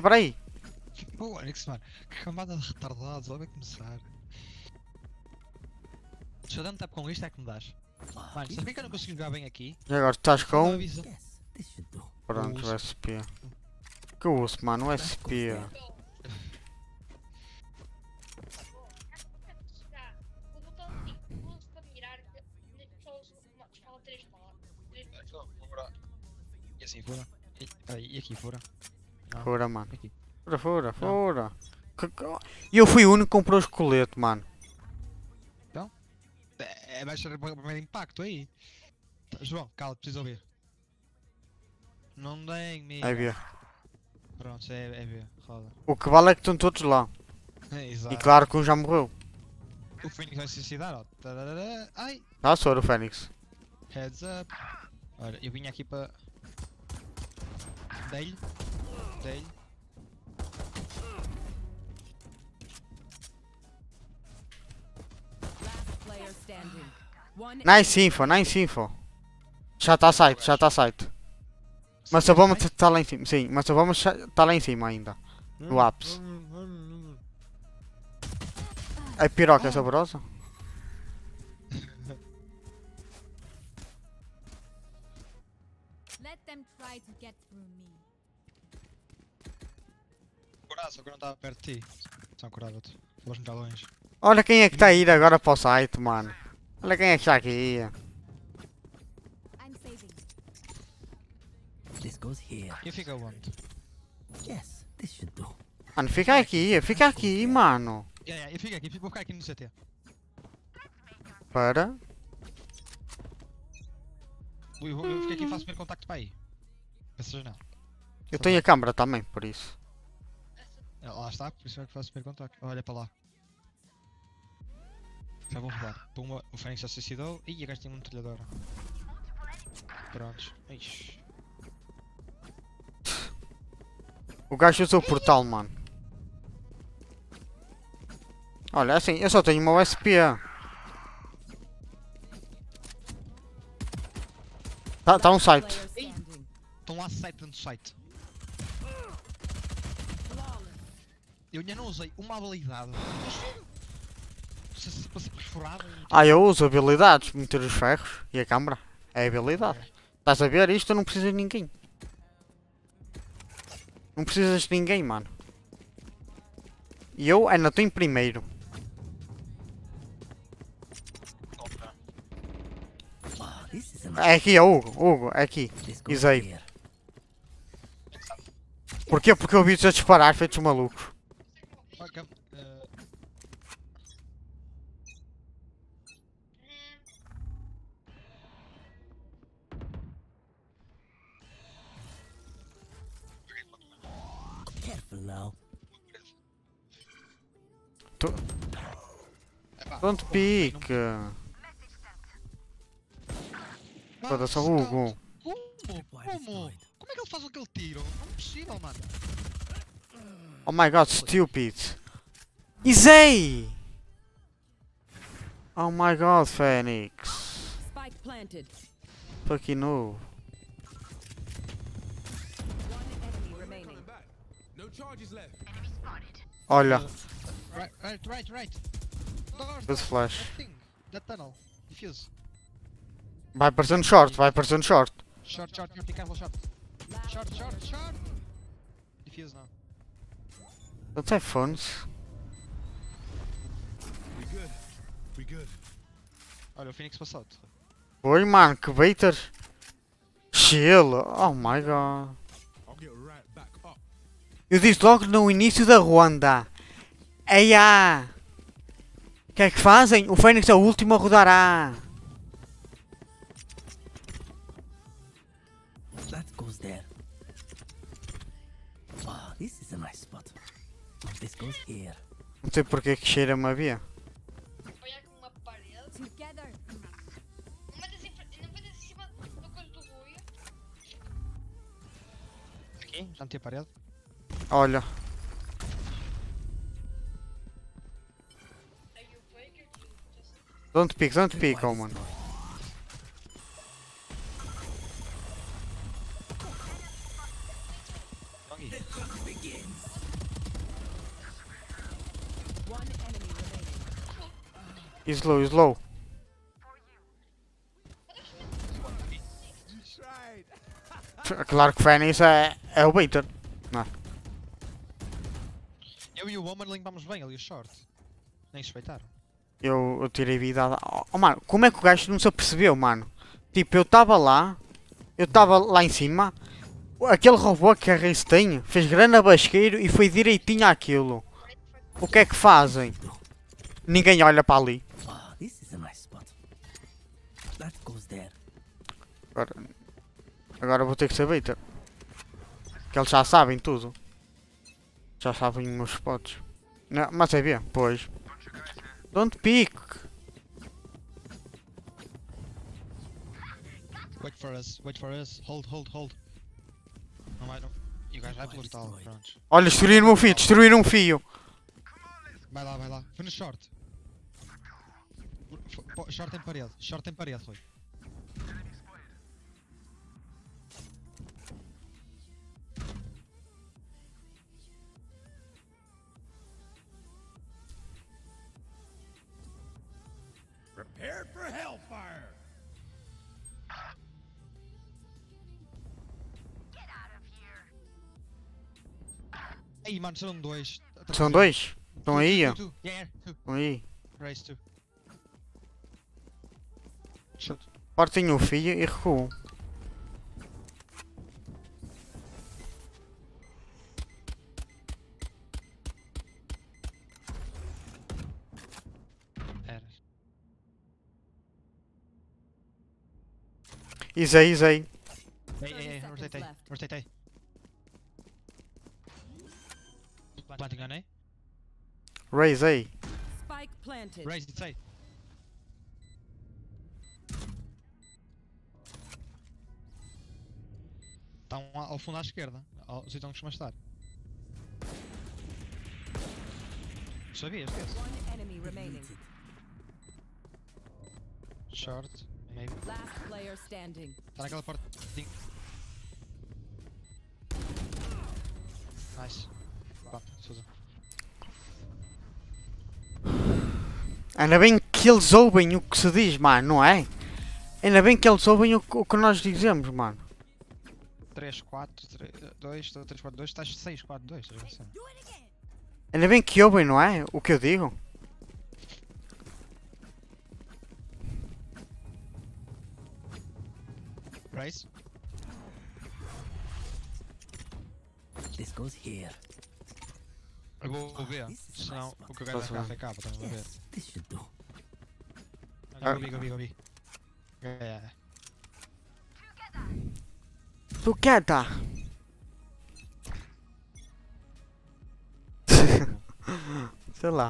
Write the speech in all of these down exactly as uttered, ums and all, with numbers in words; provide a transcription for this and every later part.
peraí. Pô, Onyx, mano, que camada de retardados, olha vai começar. Se eu dar um tap com isto é que me dás. Mano, sabes que eu não consigo jogar bem aqui? E agora estás Só me com. avisa. Pronto, uso. o S P. Que eu uso, mano, o S P. O botão tipo, uso para mirar que só uso uma escala três palavras. E assim fora. E, aí, e aqui fora. Não, Fora, mano. aqui. Fora, fora, fora. Que- que- E eu fui o único que comprou o esqueleto, mano. É, vai ser o primeiro impacto aí. Tá, João, cala, preciso ouvir. Não tem, amigo. Aí vê. Pronto, é, é ver, roda. O que vale é que estão todos lá. É, exato. E claro que um já morreu. O Phoenix vai se suicidar, ó. Tadadada. Ai, Ah, sou o Fênix. heads up. Olha, eu vim aqui para... Dei-lhe. Dei-lhe. Nice info, nice info. Já está site, já está site. Mas a bomba está lá em cima, sim, mas a bomba está lá em cima ainda. No ápice. A piroca é saborosa? Let them try to get through me. Curado, só que eu não estava perto de ti. Só curava-te. Foste muito longe. Olha quem é que está a ir agora para o site, mano. Olha quem é que está aqui. I'm saving. This goes here. E fica onde? Yes, this should do. Mano, fica aqui, fica aqui, mano. Yeah, yeah, eu fico aqui, vou ficar aqui no C T. Para. Eu, vou- eu fico aqui e faço o primeiro contacto para aí. Essa janela. Eu tenho a câmera também, por isso. É, lá está, por isso é que faço o primeiro contacto. Olha para lá. Já vou rodar. Puma, o Fênix já se suicidou. Ih, a gajo tem uma metralhadora. Prontos. Ixi. O gajo usou o portal, mano. Olha, assim, eu só tenho uma U S P. Tá, tá um site. Player standing. Estão lá site dentro do site. Eu ainda não usei uma habilidade. Se se para ser perfurado. Ah, eu uso habilidades, meter os ferros e a câmera. É habilidade. Estás a ver? Isto eu não preciso de ninguém. Não precisas de ninguém, mano. E eu ainda estou em primeiro. Ah, this is a É aqui, é o Hugo. Hugo, é aqui. This goes Isai. here. Porquê? Porque eu vi-os a disparar, feitos malucos. Ok. eh, Careful now. epá, Don't não- pick. não- Foda-se, Mano, Hugo. Como? Como? Como é que ele faz aquele tiro? Não é possível, mano. Oh my god, stupid. Isai! Oh my god, Phoenix. Spike planted. Fucking noob. One enemy remaining. Olha, Right, right, right, right. Doors, good doors, flash. that thing, that tunnel. Defuse. Vai aparecendo short, vai aparecendo short. Short, short, short, be careful, short. Short, short, short. Defuse now. Don't have phones. Olha, o Phoenix passou. Oi, mano, que baiter. Chill. Oh my god. Eu disse logo no início da ronda. Eia! O que é que fazem? O Fênix é o último a rodar A. That goes there. Ah, this is a nice spot. This goes here. Não sei porque que cheira-me a via. Apoiar com uma parede. Together. Não metas em, fre- não metas em cima da coisa do Rui. Aqui, já meti a parede. Olha. Aí o Faker. Don't pick, don't pick, oh mano. Aqui. Slow, slow. Claro que Fênix é, é o baiter. Eu e o Woman limpámos bem ali o short. Nem suspeitaram. Eu, eu tirei vida. a- Oh, oh, mano, como é que o gajo não se apercebeu, mano? Tipo, eu estava lá, eu estava lá em cima, aquele robô que a Race tem fez grande abasqueiro e foi direitinho àquilo. O que é que fazem? Ninguém olha para ali. Ah, this is a nice spot. That goes there. Agora, agora vou ter que saber. tá? Que eles já sabem tudo. Já sabem os meus spots. Não, mas é bem, pois. Don't pick. Wait for us, wait for us. Hold, hold, hold. Não vai, não. E o gajo vai pelo tal, pronto. Olha, destruíram um fio, destruíram um fio. Vai lá, vai lá. Foi no short. F- pô, Short em parede, short em parede, Rui. Prepare for hellfire! Ei, mano, são dois. São dois? Estão aí, ó. Two, two, two. Yeah, two. Estão aí. Race two. Shoot. Partem o fio e recuam. Era. Isei, isei. Ei, ei, ei, seconds rotatei, left. rotatei. Planting gun, eh? Raise aí. Spike planted. Raise, it's aí. Está um ao fundo à esquerda, ao sítio onde costuma estar. Sabias desse? One enemy remaining. Short, maybe. Last player standing. Está naquela porta. Nice. Pronto, Susan. Ainda bem que eles ouvem o que se diz, mano, não é? Ainda bem que eles ouvem o que, o que nós dizemos, mano. três, quatro, dois, três, quatro, dois, estás seis, quatro, dois. Estás a ver a cena? Ainda bem que ouvem, não é? O que eu digo. Race? This goes here. Eu vou ver, senão o que o gajo vai ficar a ficar, estamos a ver. Yes, this should do. Gobi, gobi, gobi. É. Tu quer tá? Sei lá.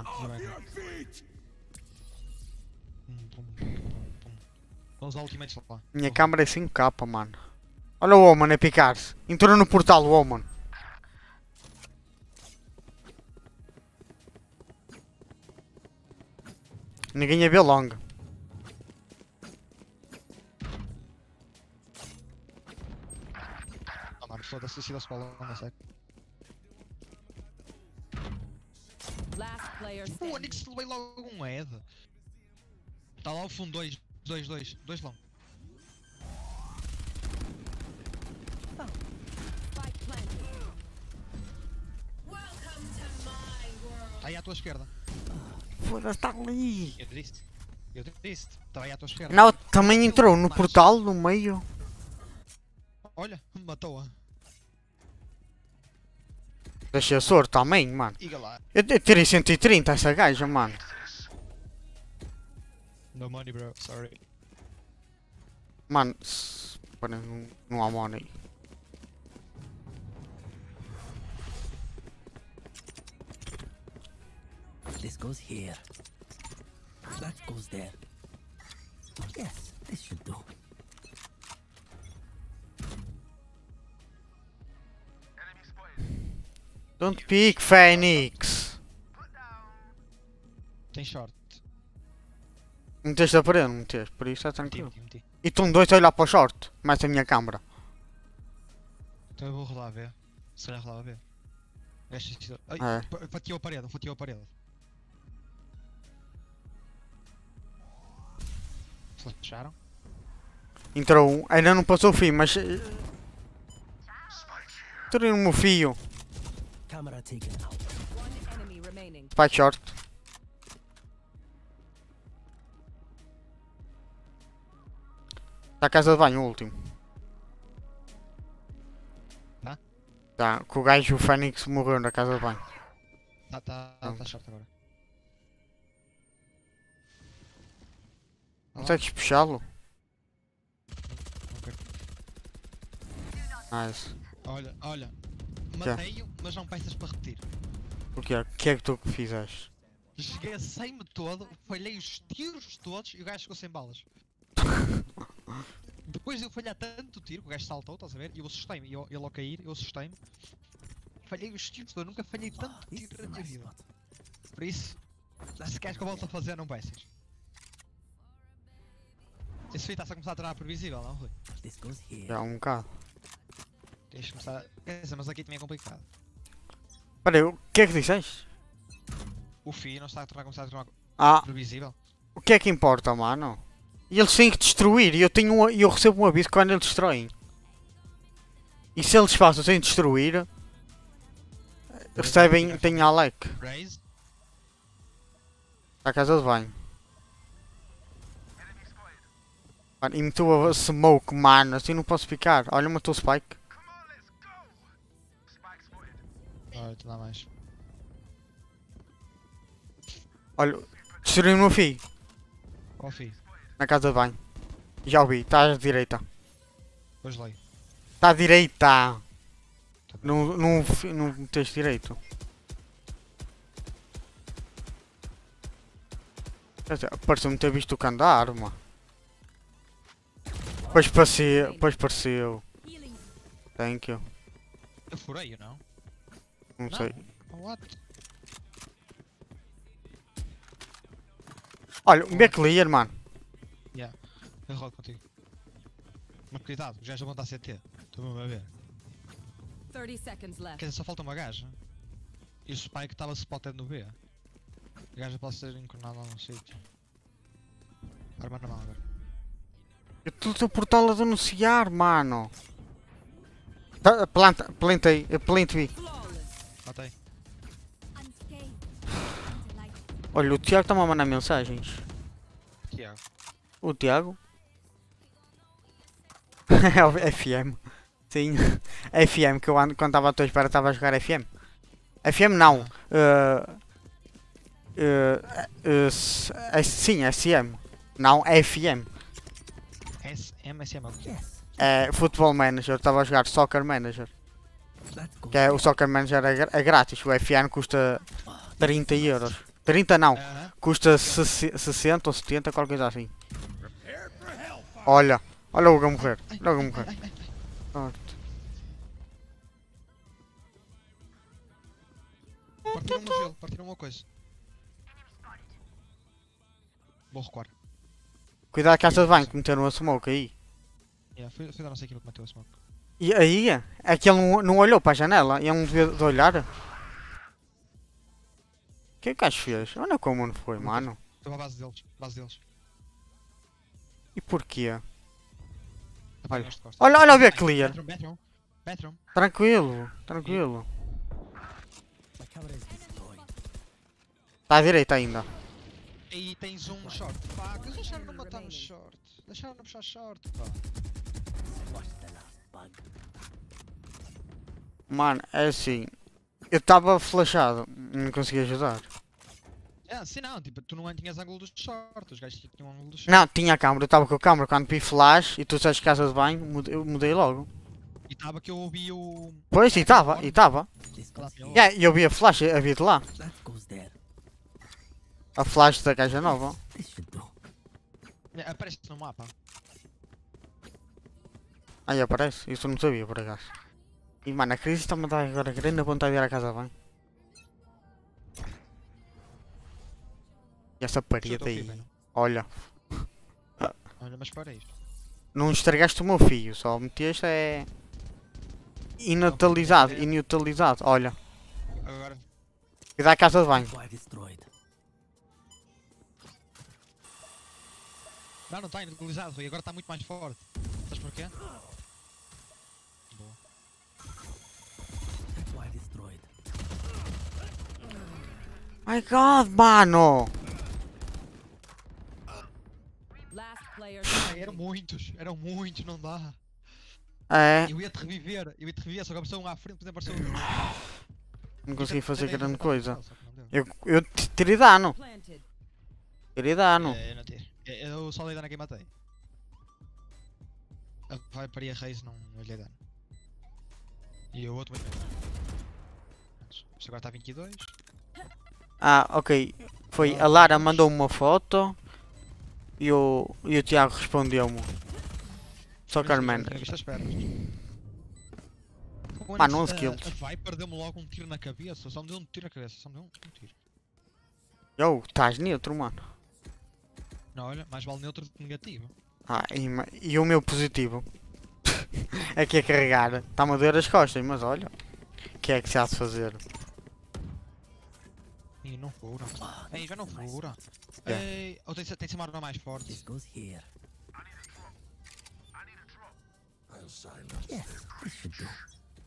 Vamos usar ultimates lá. Minha câmera é cinco K, mano. Olha o Oman a picar-se. Entrou no portal o Oman. Ninguém a vê longa. Ah, mano, foda-se, se dá-se para lá, não sei. Last player Pô, standing. Nix levei logo um head. Está lá ao fundo, dois, dois, dois, dois long. Spike planted. Está aí à tua esquerda. Foda-se, está ali. Eu disse. Eu disse. Está aí à tua esquerda. Não, também entrou no portal, no meio. Olha, matou-a. Deixei a soro também, mano. Iga lá. Eu, eu tirei cento e trinta essa gaja, mano. No money, bro. Sorry. Mano, se- pera, não, não há money. This goes here. That goes there. Yes, this should do. Don't pick, Fênix. Tem short. Meteste a parede, não meteste, por isso está Meti, tranquilo. meti, meti. E estão dois a olhar para o short, mais a minha câmara. Então eu vou rolar a ver. Se calhar rolar a ver. Gajo, ai, É. pa- fatiou a parede, fatiou a parede. Flasharam. Entrou um. Ainda não passou o fio, mas... eh, Entrou no meu fio. Camera taken out. One enemy remaining. Spike short. Está a casa de banho, o último. Tá? Tá, que o gajo, o Fênix, morreu na casa de banho. Tá, tá, Não. tá short agora. Consegues puxá-lo? Ok. Nice. Olha, olha. Matei-o, mas não peças para repetir. O que é? O que é que tu fizeste? Esguecei-me todo, falhei os tiros todos e o gajo ficou sem balas. Depois de eu falhar tanto tiro, que o gajo saltou, estás a ver? E eu assustei-me, e eu- ele ao cair, eu assustei-me. Falhei os tiros todos, nunca falhei tanto This tiro is na my minha vida. spot. Por isso, se queres que eu volte a fazer, não peças. Esse vídeo está-se a começar a tornar previsível, não, Rui? This goes here. Já um bocado. Tens de começar. Quer dizer, mas aqui também é complicado. Espera aí, o que é que disseste? O fio não está a tornar, começar a tornar Ah, previsível. o que é que importa, mano? E eles têm que destruir e eu, tenho um, e eu recebo um aviso quando eles destroem. E se eles passam sem destruir, recebem, têm Alec. Raise. Está a casa de banho. Mano, e meteu a smoke, mano, assim não posso ficar. Olha, matou o Spike. Olha, te dá mais. Olha, destruiu no fio, Qual fio? na casa de banho. Já o vi, está à direita. Depois leio. Está à direita. Tá bem. Não, não, fi- não meteste direito. Quer dizer, pareceu-me ter visto o cano da arma. Pois pareceu, pois pareceu. Healing. Thank you. Eu furei, não? Não sei. What? Olha, um B clear, mano. Eu rodo contigo. Mas cuidado, os gajos vão dar C T. Estou-me a ver. thirty seconds left. Quer dizer, só falta uma gaja. E o Spike estava spotted no B. A gaja pode ser encornada lá no sítio. Arma na mão agora. Eu estou o teu portal a denunciar, mano. Tá, planta, plantei, eu plantei. Flawless. Matei. Olha, o Tiago está-me a mandar mensagens. Tiago. O Tiago? É o F M. Sim, F M, que eu ando, quando estava à tua espera estava a jogar F M. F M não. Uh, uh, uh, s- S- sim, S M. Não, F M. S M S M. Yes. É Football Manager, estava a jogar Soccer Manager. That goes Que é, o there. Soccer Manager é, gra- é grátis, o F M custa trinta euros. trinta não, Aham. custa sesse- sessenta ou setenta, qualquer coisa assim. Prepare for hellfire. Olha, olha o Hugo a morrer, Ai, olha o Hugo a ai, morrer. ai, ai, ai. Pronto. Partiram no gelo, partiram uma coisa. Vou recuar. Cuidado a casa de banho que meteram a smoke aí. Yeah, foi, foi da nossa equipa que meteu a smoke. E aí, é que ele não, não olhou para a janela, ele não devia de olhar. O que é que o gajo fez? Olha como não foi, mano. Estou à base deles, base deles. E porquê? Apanham Olha. este de costas. Olha, olha o B Ai, clear. Bathroom, bathroom, bathroom. Tranquilo, tranquilo. My camera is destroyed. Está à direita ainda. E tens um short. Pá, que eles deixaram-no matar no short. Deixaram-no puxar short, pá. Watch the last bug. Mano, é assim. Eu estava flashado, não conseguia ajudar. É, sim não, tipo, tu não tinhas ângulo do short, os gajos tinham ângulo do short. Não, tinha a câmera, eu estava com a câmera quando vi flash e tu disseste casa de banho, mudei, eu mudei logo. E estava que eu ouvi o... Pois, e estava, e estava. This Lá goes tem here. o- Yeah, e eu vi a flash, havia de lá. That goes there. A flash da caixa nova. This should do. É, aparece no mapa. Aí aparece, isso eu não sabia por acaso. E mano, a crise está-me a dar agora grande vontade de ir à casa de banho. E essa parede Chuta o fio, aí, velho. olha, Olha, mas para isto. não estragaste o meu fio, só meteste é... Inutilizado, inutilizado, olha. Agora, E dá à casa de banho. Wire destroyed. Não, não está inutilizado, Rui. Agora está muito mais forte. Sabes porquê? Boa. Tripwire destroyed. My God, mano! Last player Ai, eram standing. muitos, eram muitos, não dá. É, Eu ia-te reviver, eu ia-te reviver, só que apareceu um à frente, depois apareceu outro. não consegui fazer Tentei grande matar, coisa. só que não deu. Eu, eu t- tirei dano, Planted. tirei dano. É, eu não tiro. É, Eu só dei dano a quem matei. A Viper e a Raze não, não lhe dei dano. E o outro muito bem. Isto agora está a vinte e dois. Ah, ok. Foi, a Lara mandou uma foto e o, e o Tiago respondeu-me. Só que Tinha Armenas. visto as pernas. Mano, onze a- kills. A Viper deu-me logo um tiro na cabeça, só me deu um tiro na cabeça, só me deu um, um tiro. Yo, estás neutro, mano. Não, olha, mais vale neutro do que negativo. Ah, e, ma- e o meu positivo? É que é carregar. Está-me a doer as costas, mas olha. O que é que se há de fazer? Ih, não fura. Ei, já não fura. Yeah. Ei, ou tem, tem de ser uma arma mais forte. This goes here. Yes, this should do.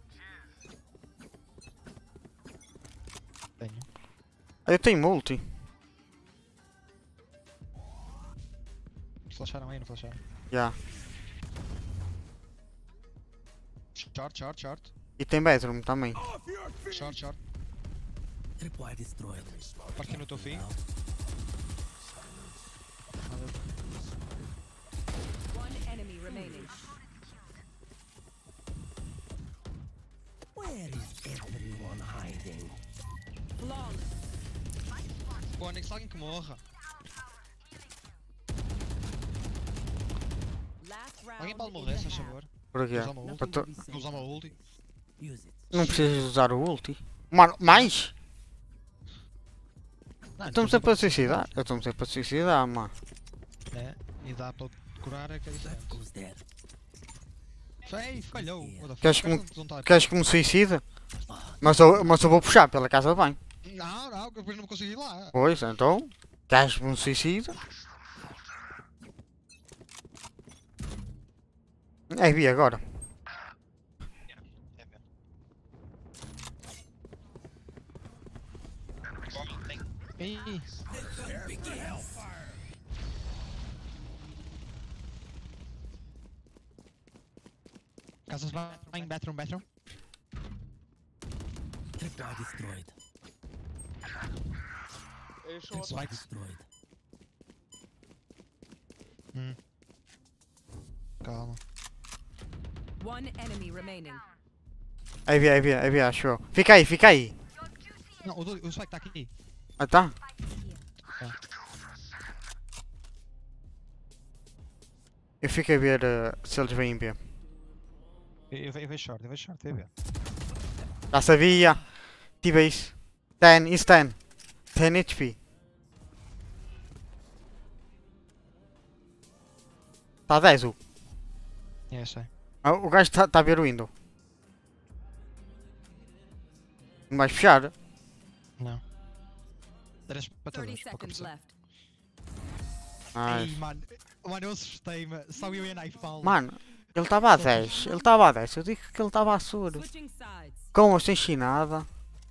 Tenho. Eu tenho multi. Flasharam aí, não flasharam? Já. Short, short, short. E tem bedroom também. Off your feet! Short, short. Tripwire destroyed. Parti no teu fim. One enemy remaining. Where is everyone hiding? Flawless. Pô, nem que se alguém que morra. Last round. Alguém pode in morrer, the se faz half. favor. Por quê? Usar uma ulti. Para to- Nothing to be Vou usar said. uma ulti. Use it. Não precisas usar o ulti. Mano, mais? Não, Estamos sempre a suicidar. Eu estou sempre a suicidar, mano. É, e dá para curar é que é That diferente. goes there. Ei, falhou. What the fuck? Queres que Não- me- não tá- Queres que me suicide? Mas eu, mas eu vou puxar pela casa de banho. Não, não, que eu depois não me consegui ir lá. Pois, então. Queres que me suicide? É, vi agora. É mesmo. Ei, Prepare for hellfire! casas lá em bathroom, bathroom. Tripwire destroyed. Spike. Destroyed. Hum. Calma. One enemy remaining. Aí vi, aí vi, aí vi, acho eu. Fica aí, fica aí. Não, o, do- o Spike está aqui. Ah, tá? Eu fico a ver eh, se eles vêm ver. Eu, eu, ve- eu vejo short, eu vejo short, eu ver. Já sabia. Tive isso. dez, isso dez. dez H P. Está dez o. É, sei. Ah, o gajo está tá a ver o window. Não vais fechar? Não. Era para thirty todos, pouca seconds pressão. left. Ah, Ei, mano, mano, eu assustei-me. Só eu e a Nightfall. mano, ele estava a dez. Ele estava a dez. Eu digo que ele estava a sur. Switching sides. Com ou sem chinada.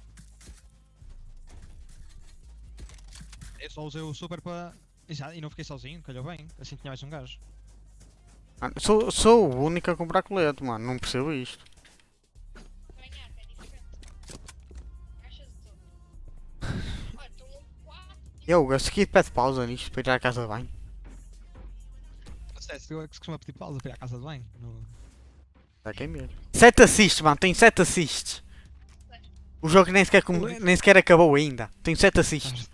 Eu só usei o super para. E já- E não fiquei sozinho, calhou bem. Assim tinha mais um gajo. Mano, sou, sou o único a comprar colete, mano. Não percebo isto. Ganhar, é diferente. Caixas de tudo. Olha, estão um quatro. Eu, a seguir pede pausa nisto para ir à casa de banho. Não sei se eu é que se costuma pedir pausa para ir à casa de banho. No... Está quem mesmo. sete assists, mano. Tenho sete assists. O jogo nem sequer, com- nem sequer acabou ainda. Tenho sete assists.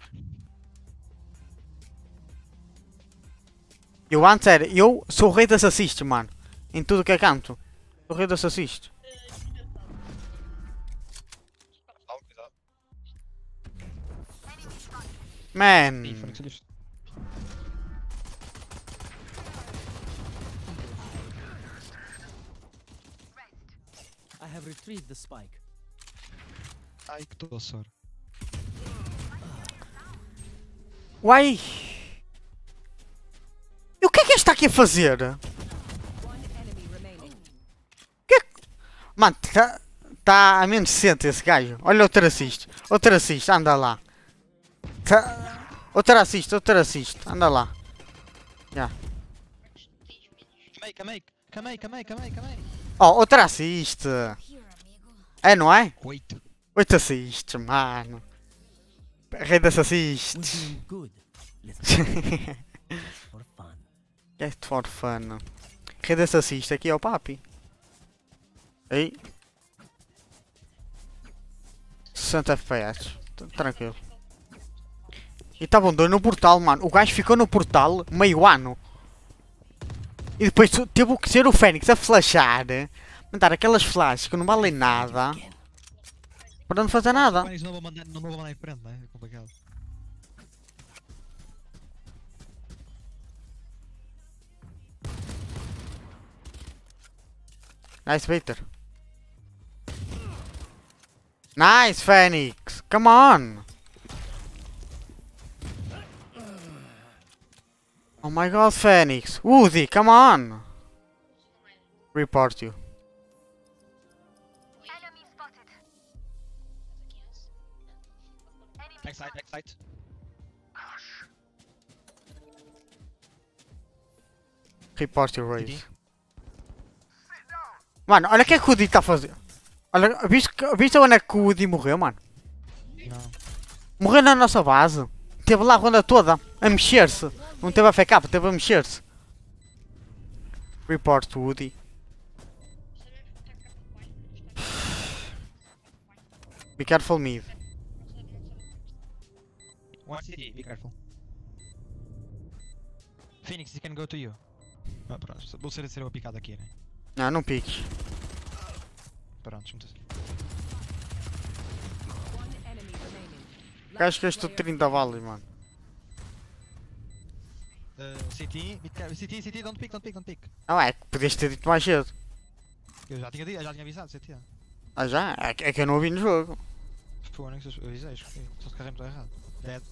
Eu antes era. Eu sou o rei das assists, mano. Em tudo que é canto. Sou o rei das assists. Calma, cuidado. Man. Ih, foram que se lhes- I have retrieved the spike. Ai, que doçor. Uai. Eu que é que este está aqui a fazer? One enemy remaining. Mano, tá, tá a menos sessenta esse gajo. Olha outro assist. Outro assist, anda lá. Tá, outro assist, outro assist, anda lá. Já. Camei, camei, camei, camei, camei, camei. Oh, outro assist. É, não é? Oito. Oito assists, mano. Rei das We're assists. doing good. Let's go for fun. Get for fun. Rei das assists aqui é o papi. Ei. sessenta F P S. T- Tranquilo. E estavam dois no portal, mano. O gajo ficou no portal meio ano. E depois tu- teve que ser o Fênix a flashar. Mandar aquelas flashes que não valem nada. Para não fazer nada. Mas não vou mandar, não vou mandar em frente, né? É complicado. Nice baiter. Nice Phoenix. Come on. Oh my god, Phoenix. Woody, come on. Report you. Backside, backside. Report your raise. Mano, olha o que é que o Woody está a fazer. Olha, viste, viste onde é que o Woody morreu, mano? Não. Morreu na nossa base. Teve lá a ronda toda a mexer-se. Não teve a F K, teve a mexer-se. Report Woody. Be careful mid. One C D, be careful. Phoenix, he can go to you. Ah, pronto, vou ser ser eu a picada aqui, né? Não, não piques. Pronto, muito assim. One enemy remaining. Acho que estou trinta balas, mano. Uh, C T, be careful. C T, C T, don't pick, don't pick, don't pick. Não é, que podias ter dito mais cedo. Eu já tinha, eu já tinha avisado, C T. Ah já? É que, é que eu não ouvi no jogo. Foi o único que eu avisei, escolhi. Só se carreguei muito errado. Dead.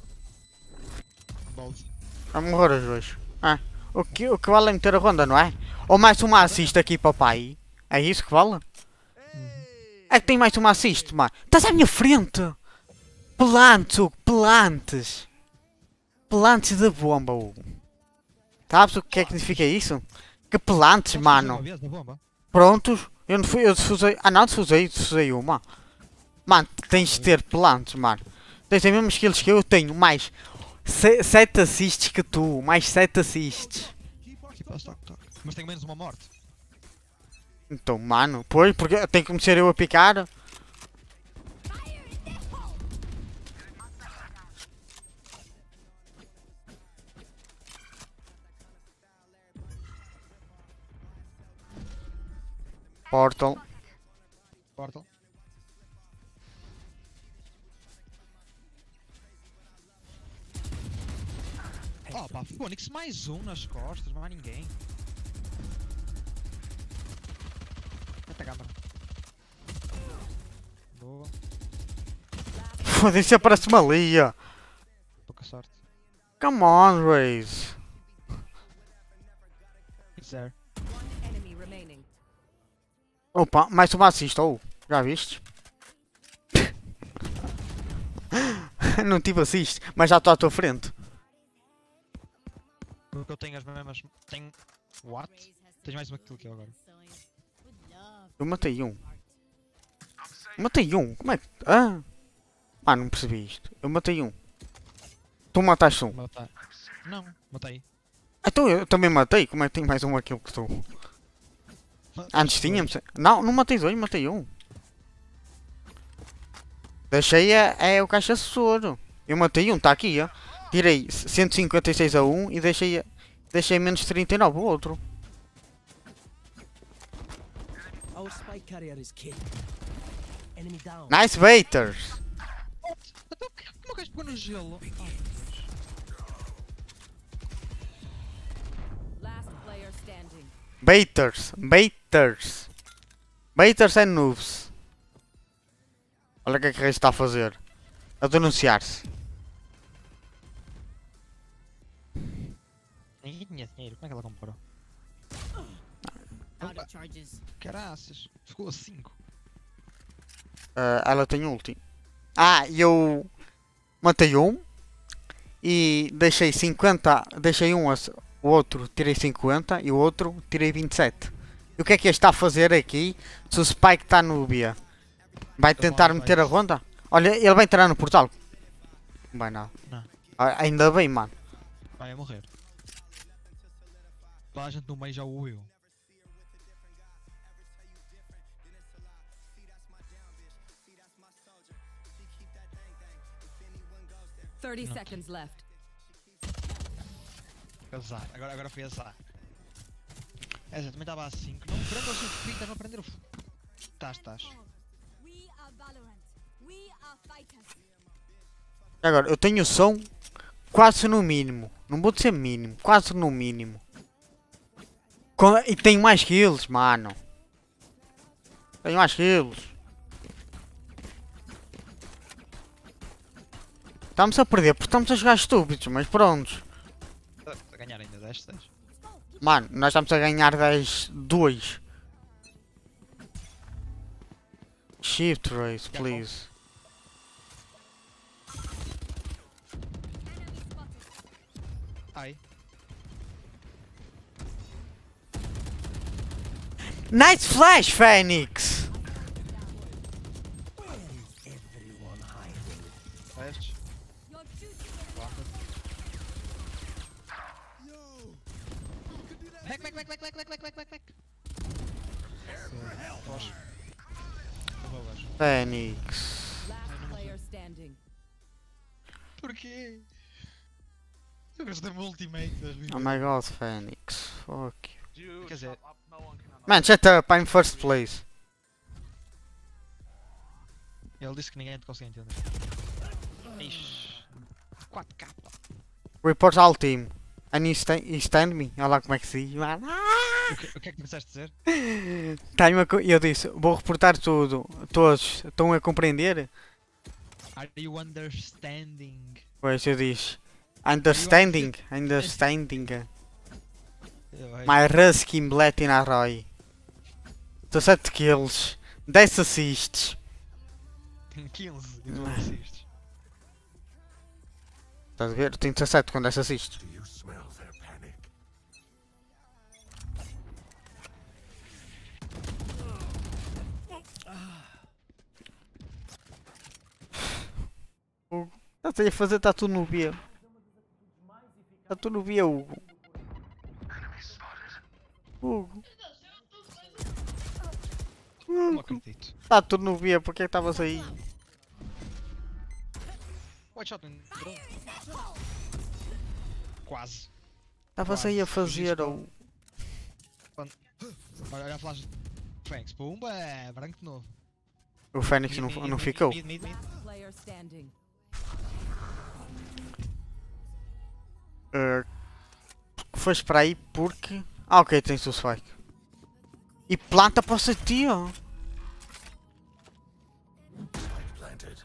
Bold. A morrer os dois. Ah, o que, o que vale é meter a ronda, não é? Ou mais uma assist aqui para o pai. É isso que vale? É que tem mais uma assist, mano. Estás à minha frente! Pelantes, Hugo, pelantes! Pelantes da bomba, Hugo. Sabes o que é que significa isso? Que pelantes, mano. Uma vez na bomba. Prontos? Eu não fui, eu defusei. Ah não, defusei, defusei uma. Mano, tens de ter pelantes, mano. Tens as mesmas skills que eu, eu tenho mais sete assists que tu, mais sete assists. Aqui posso, toque, toque. Mas tenho menos uma morte. Então, mano, pois, porque tem que começar eu a picar. Portal. Portal. Oh pá, Fônix, mais um nas costas, não há ninguém. Mete a câmara. Boa, Foda-se, aparece-me ali. Ó. pouca sorte. Come on, Raze. It's there. One enemy remaining. Opa, mais uma assist, oh. Já viste? Não tive assist, mas já estou à tua frente. Porque eu tenho as mesmas. Tenho. What? Tens mais uma kill que eu agora. Eu matei um. Matei um? Como é que. Ah! Ah, não percebi isto. Eu matei um. Tu mataste um. Matar. Não, matei. Então eu também matei. Como é que tem mais um aquilo que tu? Antes tínhamos. Não, não matei dois, matei um. Deixei a, é o caixa soro. Eu matei um, está aqui, ó. Tirei cento e cinquenta e seis a um e deixei, a- deixei menos trinta e nove o outro. Our spy carrier is killed. Enemy down. Nice baiters! Então, como é que és pôr no gelo? Oh, meu Deus. Last player standing. Baiters! Baiters! Baiters and noobs. Olha o que é que o Reis está a fazer. A denunciar-se. Ih, tinha dinheiro, como é que ela comprou? Out of charges. Caraças, ficou a cinco. Ah, ela tem ulti. Ah, e eu matei um e deixei cinquenta. Deixei um, a- o outro tirei cinquenta e o outro tirei vinte e sete. E o que é que este está a fazer aqui? Se o Spike está no B, vai Tá tentar bom, meter vai. a ronda? Olha, ele vai entrar no portal. Não vai nada. Não. Ah, ainda bem, mano. Vai a morrer. Toda a gente no meio já o ouviu. thirty Não. seconds left. Azar, agora, agora foi azar. Essa também estava a cinco. Não prenda o seu filho, estás a prender o. f- Estás, estás. We are Valorant. We are fighters. Agora, eu tenho som quase no mínimo. Não vou dizer mínimo, quase no mínimo. Com- e tenho mais que eles, mano. Tenho mais que eles. Estamos a perder porque estamos a jogar estúpidos, mas pronto. A ganhar ainda dez, seis. Mano, nós estamos a ganhar dez dois. Shift race, please. Ai. Nice flash, Phoenix! Testes. Your duty. Back, back, back, back, back, back, back, back, back, back. Foge. Eu vou abaixo. Phoenix. Last player standing. Porquê? Eu gostei do ultimate das Oh my god, Phoenix. Fuck you. You Quer dizer- shut up, no one can Man, shut up, I'm first place. Ele disse que ninguém te consegue entender. Ixi. quatro K. Report all team. And he, sta he stand me. Olha lá como é que se diz, mano. O que, o que é que me disseste dizer? Tá-me a co- eu disse, vou reportar tudo. Todos estão a compreender? Are you understanding? Pois eu disse. Understanding, understanding. Eu, ai, My Ruskin Blatin Arroy. dezassete kills. dez assists. quinze e tu não assistes. Estás a ver? Tenho dezassete com dez assists. Do you smell their panic? Estás aí a fazer, está tudo no B. Está tudo no B, Hugo. Hugo. Não acredito. Está tudo no B, porque é que estavas aí? White shot entrou. Quase. Estavas aí a fazer o. Olha, olha a flash. Franks, pumba, é branco de novo. O Fênix Mid, não, mid, não mid, ficou. Mid, mid, mid. Player standing. Uh, foste para aí porque. Ah, ok, tens o spike. E planta para o C T, ó. Planted.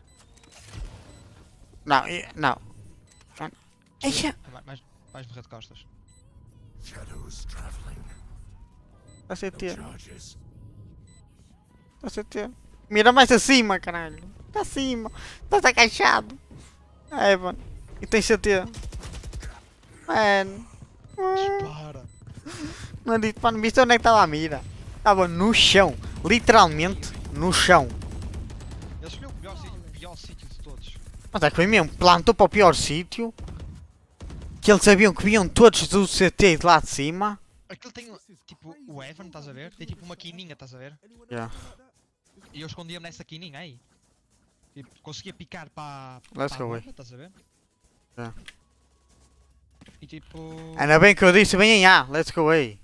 Não, e- não. Eixa, Vai- Vais, vais morrer de costas. Shadows traveling. a C T, Charges. a C T. Mira mais acima, caralho. Está acima. Estás agachado. É, mano. E tem C T. Mano. Dispara. Não disse, mano, viste onde é que estava a mira? Estava no chão. Literalmente no chão. Ele escolheu o pior sítio, o pior sítio de todos. Mas é que foi mesmo. Plantou para o pior sítio. Que eles sabiam que vinham todos do C T de lá de cima. Aquilo tem, um- tipo, o Evan, estás a ver? Tem tipo uma quininha, estás a ver? Yeah. E eu escondia-me nessa quininha aí. Tipo, conseguia picar para Let's a go bomba, away. estás a ver? Yeah. E tipo... Ainda bem que eu disse bem em A. Let's go away.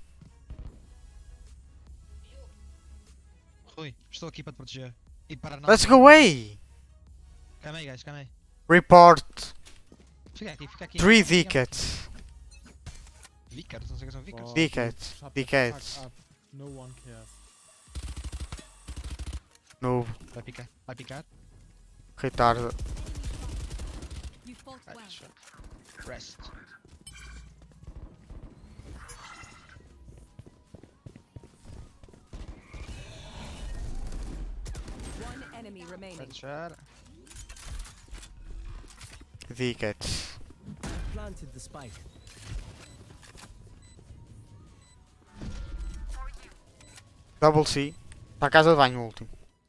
Rui, estou aqui para te proteger. E para não... Let's go away. Calma aí, guys, calma aí. Report. Fica aqui, fica aqui. Three Fica aqui. tickets. Vickers, não sei o que são Vickers. Oh, Tickets. shut the Tickets. fuck up. No one cares. No. Vai picar, vai picar. Retardo. You fought Vai, well. deixa. Rest. enemy remaining. Vai deixar. Tickets. I planted the spike. Double C. Para a casa de banho, o último.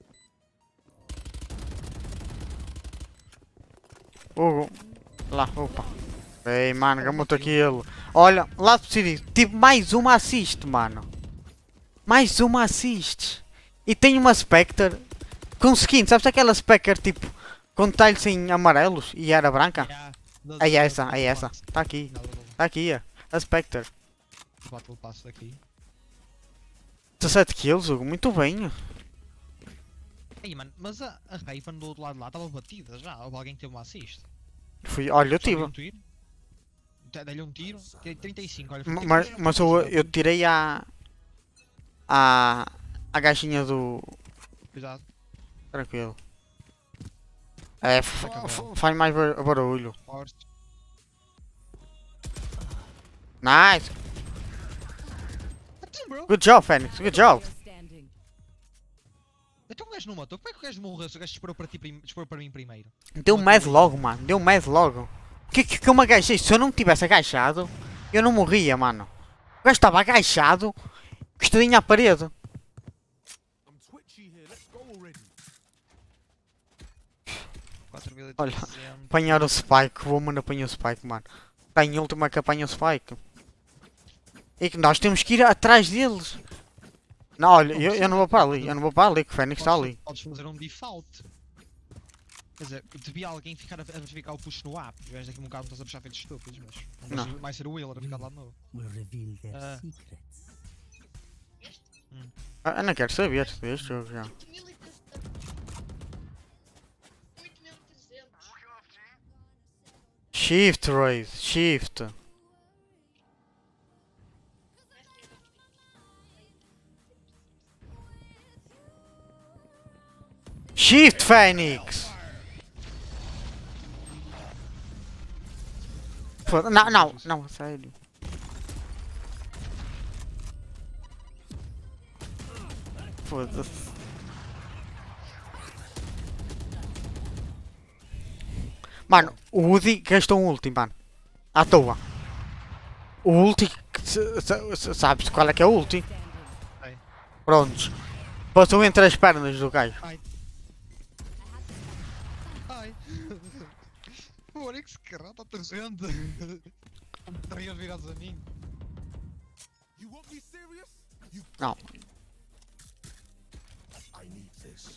Hugo. Lá, opa. Ei, mano, gamoto aquilo. Olha, lá decidi. Tive mais uma assist, mano. Mais uma assist. E tenho uma Spectre com skin. Sabes aquela Spectre tipo com detalhes em amarelos e era branca? Yeah, É essa, é essa. Está aqui. Está aqui, é. A Spectre. Battle Pass daqui. dezassete kills, Hugo. Muito bem. Ei, mano, mas a, a Raven do outro lado de lá estava batida já. Houve alguém que teve uma assist. Fui, olha, eu Só dei tive. um tiro. Dei- Dei-lhe um tiro. Tirei trinta e cinco. Olha, Ma- foi Mas, trinta e cinco. mas eu, eu tirei a. A. A gaixinha do. Cuidado. Tranquilo. É, f- Acabou. f- faz mais bar- barulho. Forte. Nice. Então, bro. Good job, Fênix. Good job. Player standing. Então o gajo não matou. Como é que o gajo morreu se o gajo disparou para, ti prim... disparou para mim primeiro? Deu med logo, mano. Deu med logo. O que, que que eu me agachei? Se eu não tivesse agachado, eu não morria, mano. O gajo estava agachado, encostadinho à parede. I'm twitchy here. Let's go already. quatro mil e Olha. trezentos. Apanhar o Spike. O Woman apanhou o Spike, mano. Está em última que apanha o Spike. E que nós temos que ir atrás deles. Não, olha, eu, eu não vou para ali. Eu não vou para ali, que o Fênix está ali. Podes fazer um default. Quer dizer, devia alguém ficar a, a verificar o push no app. Os gajos daqui a um bocado estão a puxar feitos estúpidos, mas. Não. mas vai ser o Wheeler a ficar lá de novo. Will reveal their Ah. secrets. Ah, eu não quero saber deste jogo já. oito mil e trezentos. oito mil e trezentos. Shift, Raze. Shift. Shift, Fênix. Foda- Não, não, não, sério. Foda-se. Mano, o Woody gastou um ulti, mano. À toa. O ulti. se- se- se- Sabes qual é que é o ulti? Standing. Prontos. Passou entre as pernas do gajo. Ai. O Oryx, caralho, está terrendo. Três virados a mim. You want me serious? You. Não. I need this.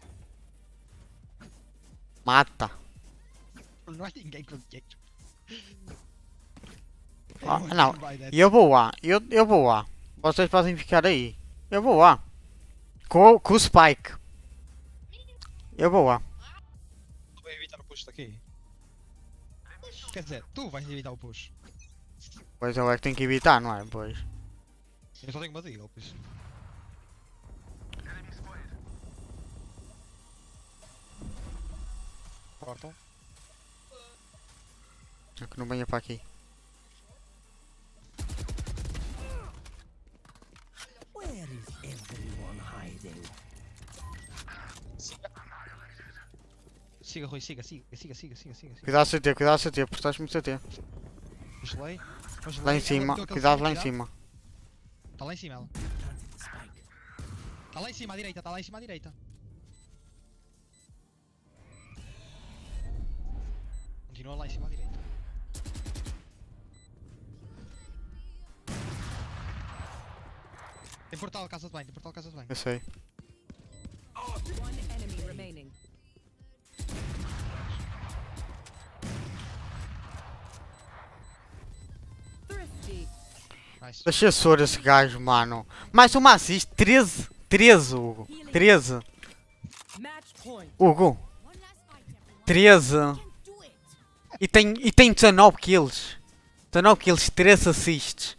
Mata. Não há ninguém com jeito. Ah, não. E eu vou lá. Eu, eu vou lá. Vocês podem ficar aí. Eu vou lá. Com, com o Spike. Eu vou lá. Tu vais evitar o push daqui? Quer dizer, tu vais evitar o push. Pois eu é que tenho que evitar, não é? Pois. Eu só tenho uma deal, pois. Portal. É que não venha para aqui. Where is everyone hiding? Siga, Rui, siga, siga, siga, siga, siga, siga. siga. Cuidado C T, cuidado C T, apostaste-me C T. Congelei. Congelei. Lá em Ela cima, meteu aquele cuidado lá em cuidado. cima. Tá lá em cima ela. Planted the spike. Tá lá em cima à direita, tá lá em cima à direita. Continua lá em cima à direita. Tem portal, casa de banho, tem portal, casa de banho. Eu sei. One enemy remaining. Thrifty. Nice. Deixa só esse gajo, mano. Mais uma assist. treze. treze, Hugo. treze. Match point. Hugo. One last fight, everyone. treze. Can do it. E tem, e tem dezanove kills. dezanove kills, treze assists.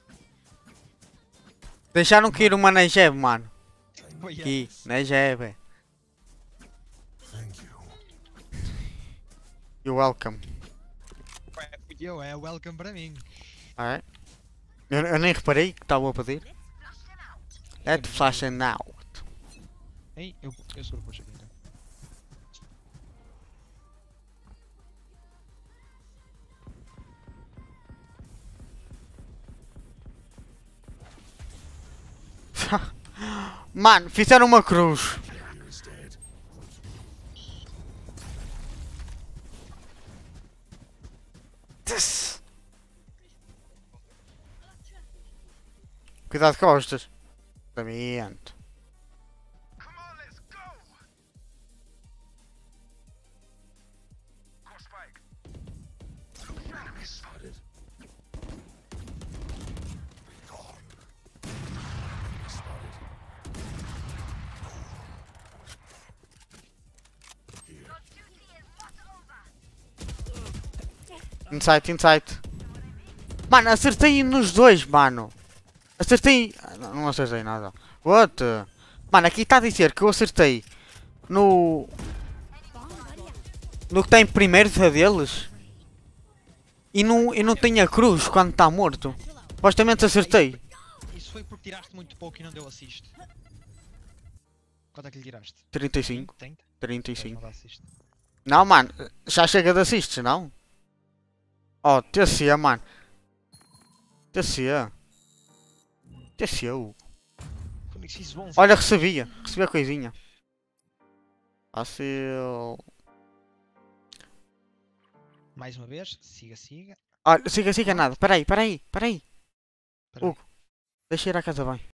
Deixaram cair uma na Jeb, mano. Oh, yeah. Aqui, na Jeb. Thank you. You're welcome. É, eu, é welcome para mim. Alright. Eu, eu nem reparei que estavam a pedir. Let flash and out. Ei, eu, eu seguro push aqui então. Mano, fizeram uma cruz. Tss. Cuidado com costas. Exatamente. Insight, insight. Mano, acertei nos dois, mano. Acertei. Não, não acertei nada. What? Mano, aqui está a dizer que eu acertei no. No que está em primeiro deles. E não, e não tenho a cruz quando está morto. Supostamente acertei. Isso foi porque tiraste muito pouco e não deu assist. Quanto é que lhe tiraste? trinta e cinco. trinta? trinta e Pois, cinco. não dá assist. Não, mano. Já chega de assists, não? Oh, T C, mano. T C. T C. Phoenix X bom. Olha, recebia. Recebi a coisinha. Fácil. Mais uma vez, siga, siga. Olha, siga, siga nada. Peraí, peraí, peraí. Espera aí. Hugo. Deixa ir à casa bem.